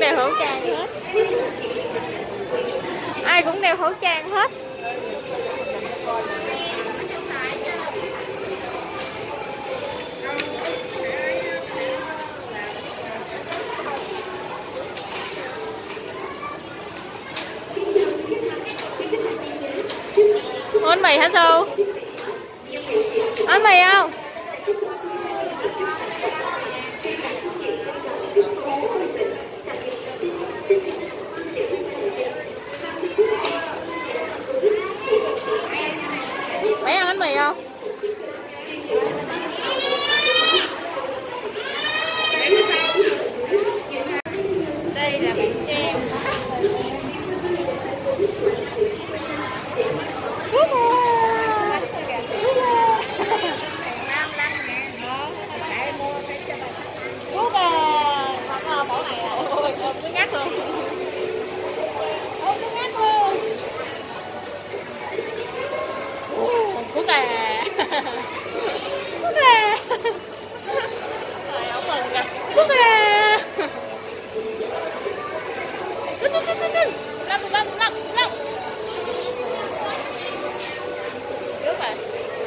đeo khẩu trang hết. Ai cũng đeo khẩu trang hết. Bánh mì hả Su? Bánh mì không? Phải ăn bánh mì không? Đây là bánh kem. Bỏ này à? Ôi, cứ ngắt luôn. Ôi, cứ ngắt luôn. Cút à. Cút à. Trời ổng mừng kìa. Cút à. Lâm. Trước rồi.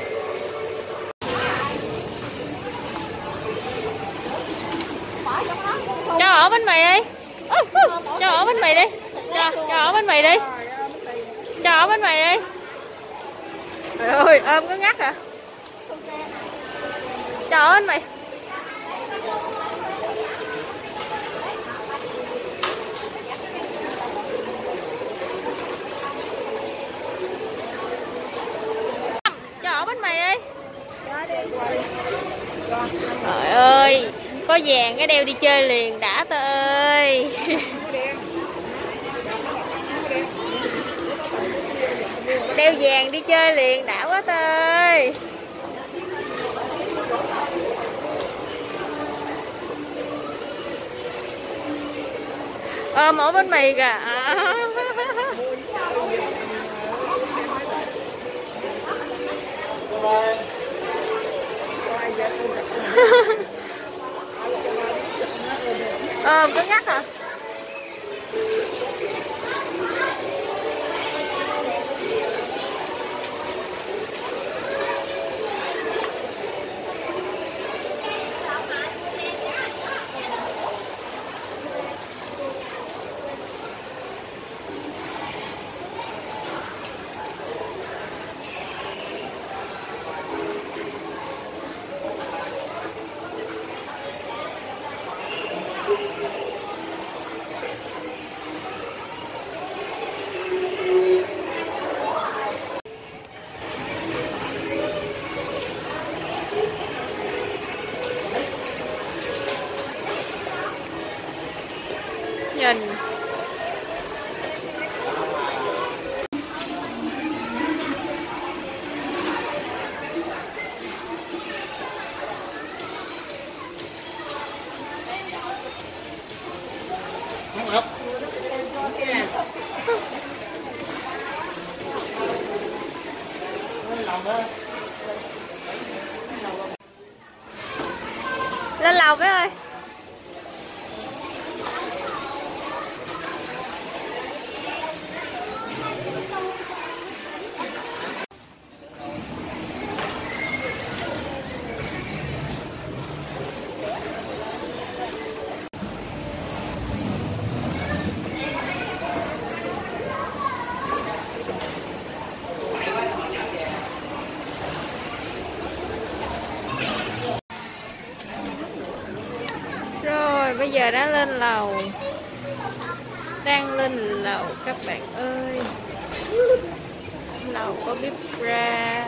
Cho ở bánh mì đi. Cho ở bánh mì đi. Cho ở bánh mì đi. Cho ở bánh mì đi. Trời ơi, ôm có ngắt à. Cho ở bánh mì. Cho ở bánh mì đi. Trời ơi, có vàng cái đeo đi chơi liền đã tơ ơi. Đeo vàng đi chơi liền đã quá tơ ơi. Ôm ổ bánh mì kìa. Có ngắt hả? Nhìn lên lầu với ơi. Bây giờ đã lên lầu, đang lên lầu các bạn ơi. Lầu có bếp ga.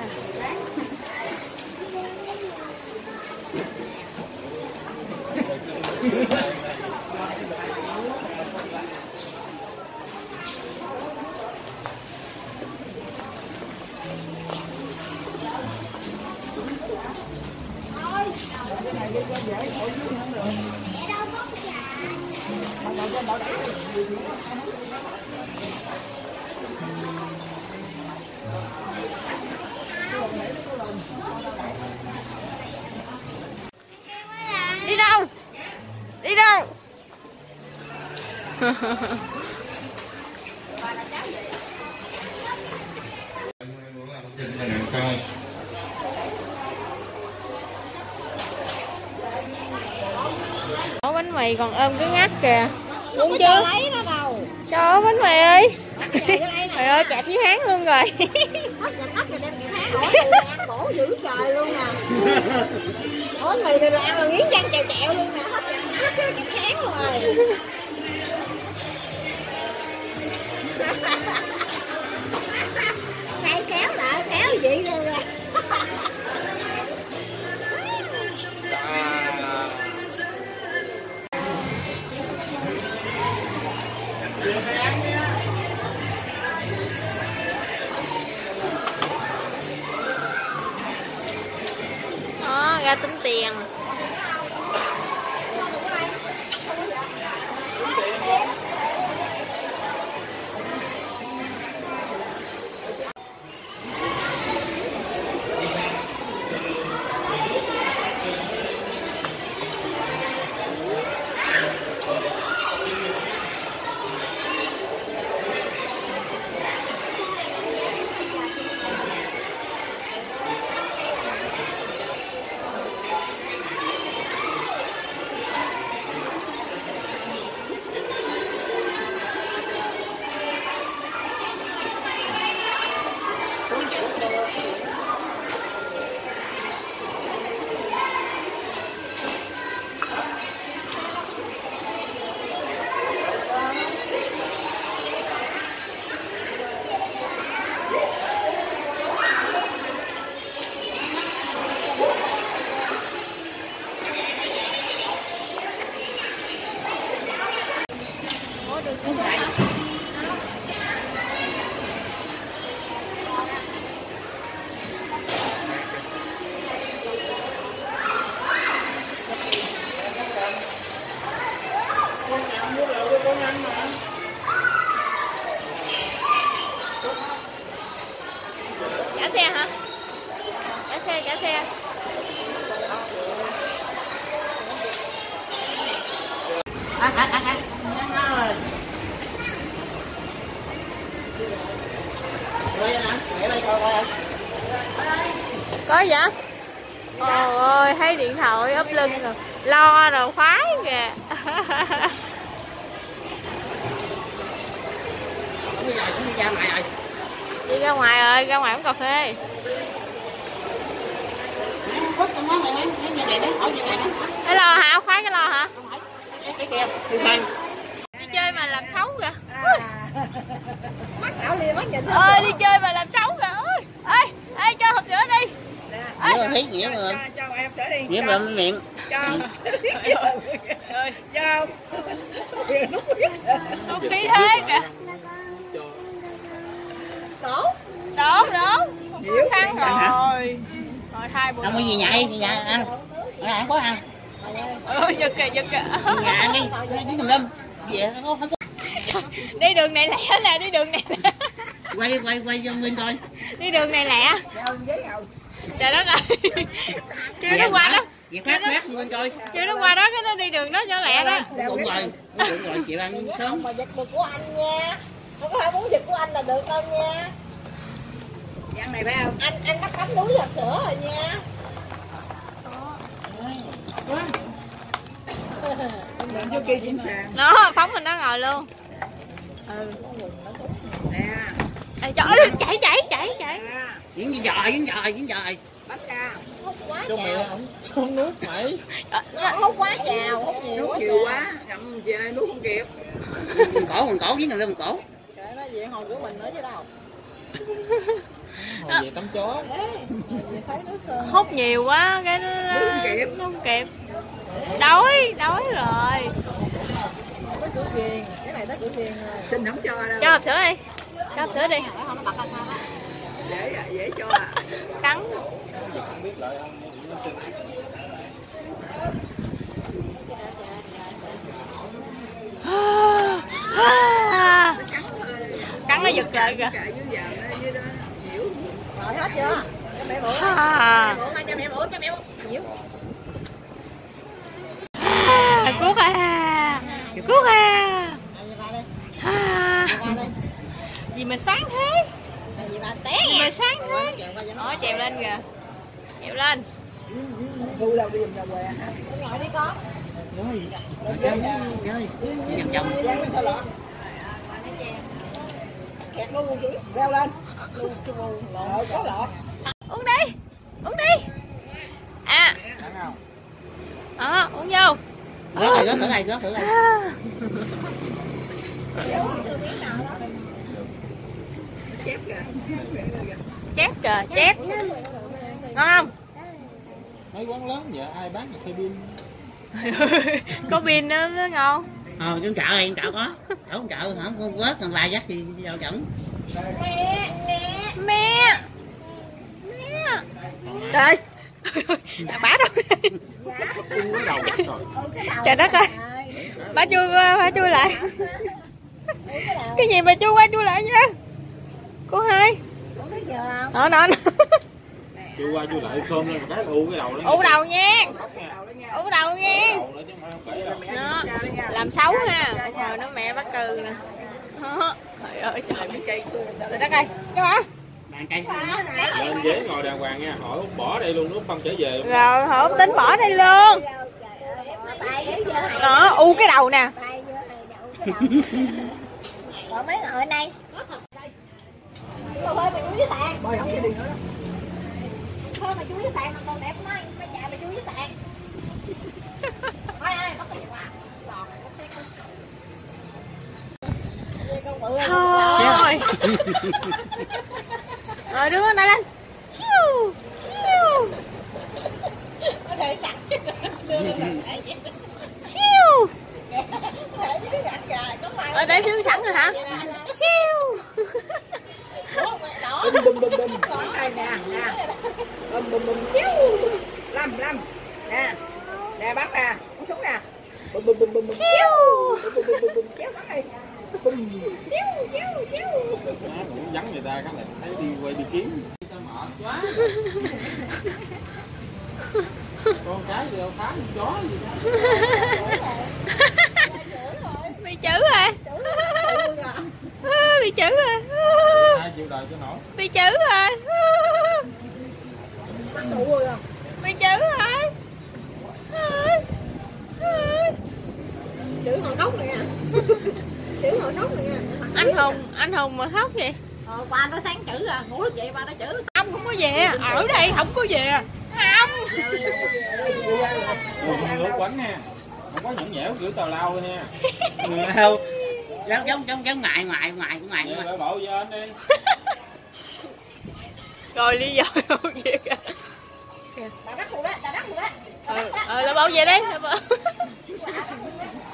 Đi đâu? Đi đâu? Ổ bánh mì còn ôm cái ngắt kìa. Uống chưa? Lấy nó đâu. Cho bánh mì ơi. Trời ơi kẹt với háng luôn rồi. Ăn bổ dữ trời luôn nè. Ổ bánh mì rồi ăn là nghiến răng chèo chèo luôn nè. Hết cái kháng luôn rồi. Này kéo lại, kéo vậy rồi nè. Đó, ra tính tiền. Trả xe hả? Trả xe. Có vậy? Ôi ơi, thấy điện thoại úp lưng rồi. Lo rồi khoái kìa. Đi ra ngoài rồi, ra ngoài uống cà phê. Cái lò hả? Khoái cái lò hả? Đi chơi mà làm xấu kìa. Mắt đảo liền mắt nhìn. Ơi đi chơi mà làm xấu kìa. Ơi, ê cho hộp sữa đi. Thấy nghĩa mà. Cho em sữa đi. Nghĩa mà miệng. Cho. Cho. Không khí thế kìa. Đổ. Khăn rồi. Rồi thay bộ. Không có gì nhại ăn. Ăn có ăn. Giật kìa. Nhà ăn đi, đi tùm lum. Về không có. Đi đường này lẹ nè, đi đường này. Quay cho Nguyên coi. Đi đường này lẹ. Trời đất ơi. Kêu nó qua đó. Vậy phát Nguyên coi. Kêu nó qua đó cái nó đi đường đó cho lẹ đó. Đúng rồi, chịu ăn sớm. Mà dịch của anh nha. Không có phải muốn dịch của anh là được đâu nha. Ăn này phải không? Anh bắt tắm núi là sữa rồi nha. Vô kia trên sàn. Nó phóng mình nó ngồi luôn. Nè. Trời ơi, chạy. Diễn dòi. Bắt ra. Hút quá cho mẹ không nuốt mày. Hút quá chào, hút nhiều quá. Cầm về nuốt không kịp. Còn cổ với người lên cổ. Trời nó về hồi của mình nữa chứ đâu. Hồi về tắm chó. Hút nhiều quá cái nó không kịp. Đói rồi. Tới cửa kiền, cái này tới cửa kiền rồi. Xin không cho đâu. Cho hộp sữa đi. Cho hộp sữa đi. Dễ cho à. Cắn. Không biết lại không. Cắn nó giật lại kìa. Rồi hết chưa? Cho mẹ mượn. Cho mẹ mượn. Nhiều. Cuốc à. mà sáng thế? Tại vì bà té Gì nha. mà sáng thế? Đó, trèo lên kìa. Trèo lên. Vui đâu đi giùm rồi hả? Con ngồi đi con. Rồi, chơi, nhầm chồng. Sao lọ? Kẹt luôn chứ. Leo lên. Lọ có lọ. Uống đi. Uống đi. À. Đó, uống vô. Rớt rồi. À. Chép kìa, chép. Ngon không? Mấy quán lớn giờ ai bán cà phê pin? Có pin nữa mới ngon. Trong chợ này, chợ có. Ở trong chợ hả? Không quét còn lại dắt thì vào chẩn. Mẹ. Trời. Bả đâu? Cái đầu chắc rồi. Trời đất ơi. Bà chui lại. Cái gì mà chui qua chui lại nha? Cô hai. Nó. Chưa qua chưa lại cơm lên một cái là u cái đầu nó. U đầu nha. U đầu nha. Đó. Làm xấu ha. Rồi nó mẹ bắt cừ nè. Trời ơi trời. Trời đất ơi. Cái hả? Bàn cây. Lên ghế ngồi đàng hoàng nha, hỏi bỏ đây luôn, lúc không trở về. Rồi không tính bỏ đây luôn. Đó, u cái đầu nè. Rồi mấy ngồi ở đây. Thôi mày chui dưới sàn. Thôi mày chui dưới sàn mà còn đẹp nói mày chạy mày chui dưới sàn. Thôi ơi, bắt cái quà. Thôi. Rồi đứng lên đây lên. Chiu. Chiu. Có thể chặt. Chiu. Để dưới gạch kìa, có mày. Ở đây xuống sẵn rồi hả? Chiu. Đó. Bum. Có đây nè, nè. Bum. Chiu. Lâm. Nè. Nè bắt nè, uống xuống nè. Bum. Chiu. Bum. Chéo bắt đây. Bum. Chiu. Cũng vắng người ta cái này thấy đi quay đi kiếm. Con cái gì đâu phá chó gì đó. Bị chữ rồi. Bị chữ rồi. Ai chịu đời cho nổi. Bị chữ rồi. Bị chữ rồi. Chữ ngồi khóc nè. Chữ ngồi khóc nè. Anh Hùng mà khóc vậy? Qua nó sáng chữ à, ngủ được vậy ba nó chữ. Ông không có về, ở đây không có về. Không. Nước quánh nha. Không có nhõng nhẽo kiểu tào lao thôi nha. Không. Giống ngoài. Vậy phải bộ vô anh đi. Rồi lý do không về kìa. Đã đắt luôn đó. Là bảo vệ đi.